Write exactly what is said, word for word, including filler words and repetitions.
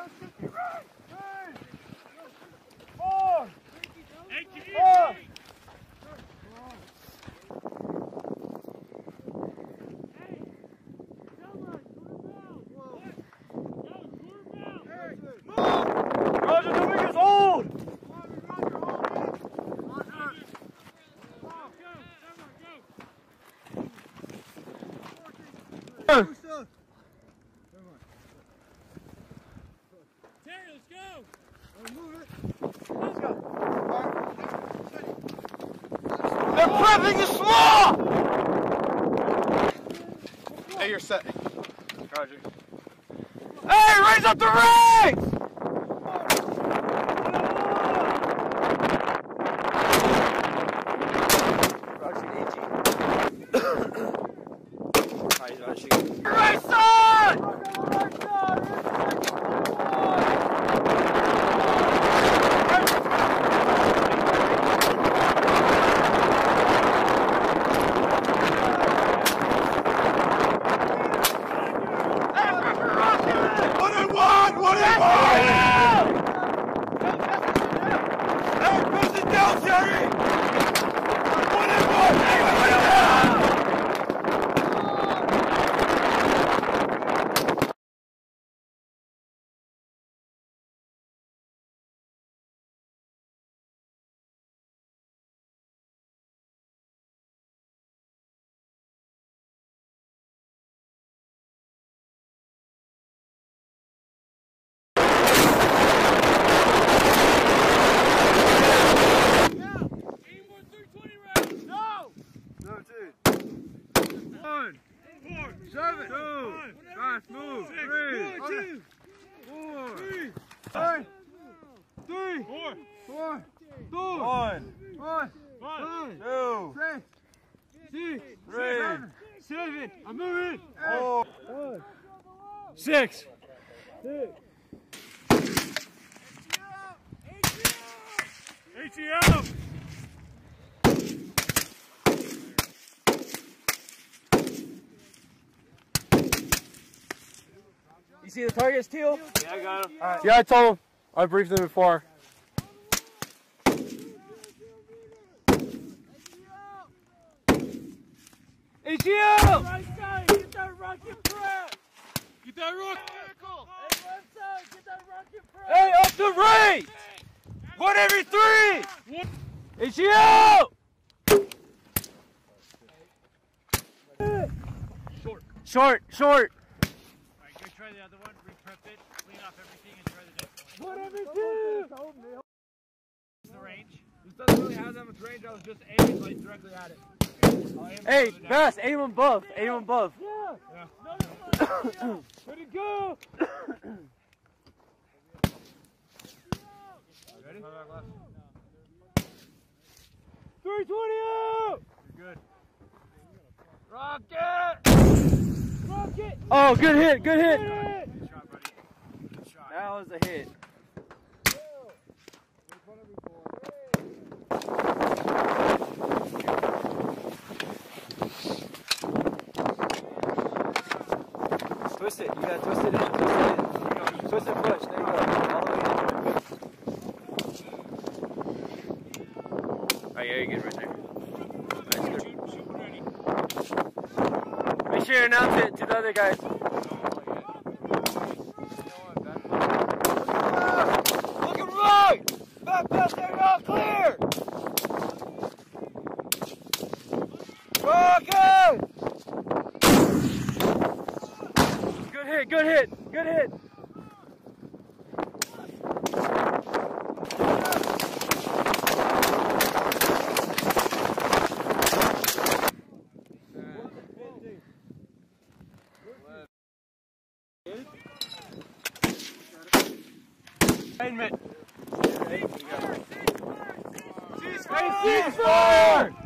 They're prepping you small! Hey, you're set. Roger. Hey, raise up the ranks! Right side! Seven, two, fast move, three, two, four, three, three, three, four, four, two, one, one, one, two, six, six, three, seven, seven, I'm moving, four, one, six, six, H E L, You see the targets, Teal? Yeah, I got him. Right. Yeah, I told him. I briefed him before. H E L! Right side, get that rocket prep! Get that rocket! Hey, left side, get that rocket prep! Hey, up the right! One every three! H E L! Short. Short, short. Alright, go try the other one, re-prep it, clean off everything, and try the next one. One every two! The range? This doesn't really have that much range. I was just aiming like directly at it. Hey, Bass, aim above, aim above. Yeah! yeah. Ready to go! Ready? three twenty out! You're good. Rocket! Rocket! Oh, good hit, good hit! Good shot, buddy. Good shot. That was a hit. Twist it, you gotta twist it in, twist it in. Twist and push, there you go. All the way in. Oh yeah, you're good right there. Nice, good. Make sure you announce it to the other guys. Looking right! Back pass, there you go, clear! Okay! Good hit, good hit, good hit. Aimment. Cease fire!